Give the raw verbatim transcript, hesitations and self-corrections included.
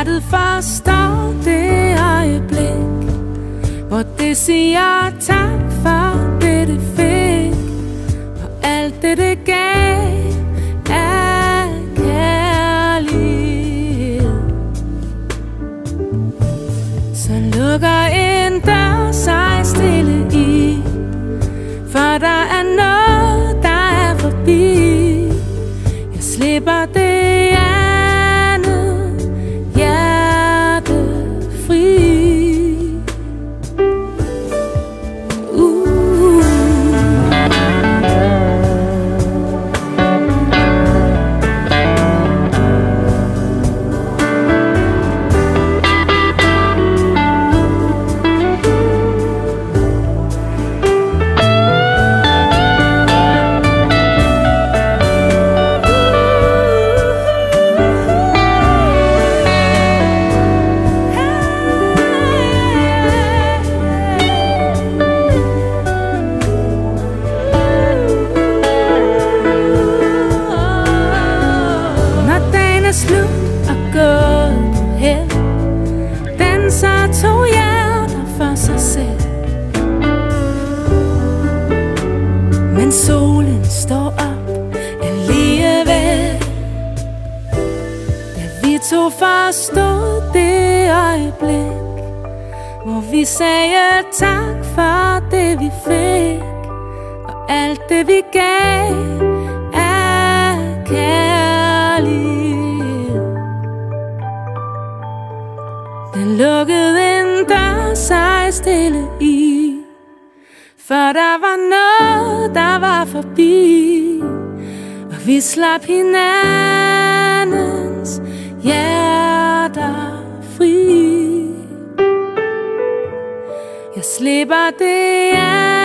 hjertet forstår det øjeblik, hvor det siger tak for det, det fik, og alt det, det gav af kærlighed. Så lukker en dør sig stille i, for der er noget, der er forbi. Jeg slipper det andet hjerte fri. Men solen står op alligevel, da vi to forstod det øjeblik, hvor vi sagde tak for det vi fik, og alt det vi gav af kærlighed. Den lukkede en dør sig stille i, for der var noget, der var forbi, og vi slap hinandens hjerter fri. Jeg slipper det